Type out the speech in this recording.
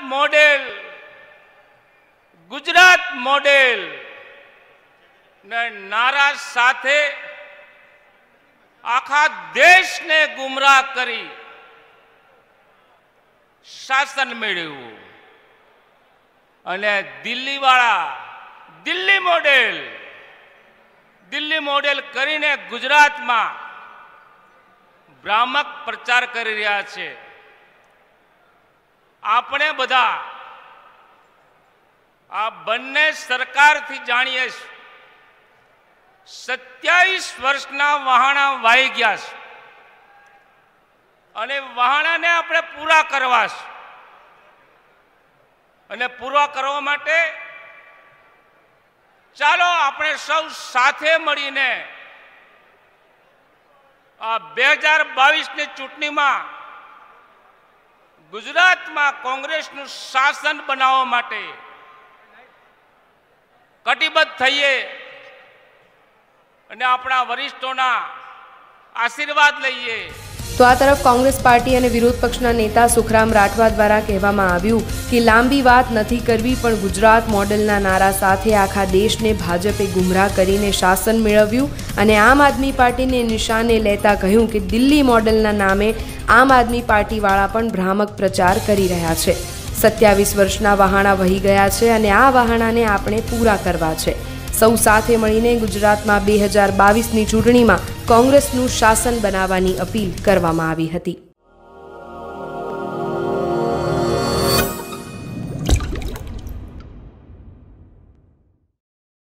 Model Gujarat model ने नारा साथे आखा देश ने गुमराह करी शासन मेळव्युं अने दिल्ली वाला दिल्ली मॉडेल करीने गुजरात में भ्रामक प्रचार करी रह्या छे। आपणे बधा आ बन्ने सरकार थी जाणीए 27 वर्षना वहाणा वाई गया छे अने वहाणाने आपणे पूरा करवा छे अने पूरा करवा माटे चालो आपणे सौ साथे मळीने आ 2022 ની ચૂંટણીમાં ગુજરાતમાં કોંગ્રેસનું શાસન બનાવવા માટે કટિબદ્ધ થઈએ અને આપણા વરિષ્ઠોના આશીર્વાદ લઈએ। तो आ तरफ कांग्रेस पार्टी और विरोध पक्षना नेता सुखराम राठवा द्वारा कहेवामां आव्युं कि लांबी बात नहीं करवी पण गुजरात मॉडलना नारा साथे आखा देश ने भाजपे गुमराह करीने शासन मेळव्युं अने आम आदमी पार्टी ने निशाने लेता कह्युं कि दिल्ली मॉडलना नामे आम आदमी पार्टी वाळा पण भ्रामक प्रचार करी रह्या छे। 27 वर्षना वहाणा वही गया छे अने आ वहाणाने आपणे पूरा करवा छे। सौ साथे मळीने गुजरातमां 2022 ની ચૂંટણીમાં કોંગ્રેસનું શાસન બનાવવાની અપીલ કરવામાં આવી હતી।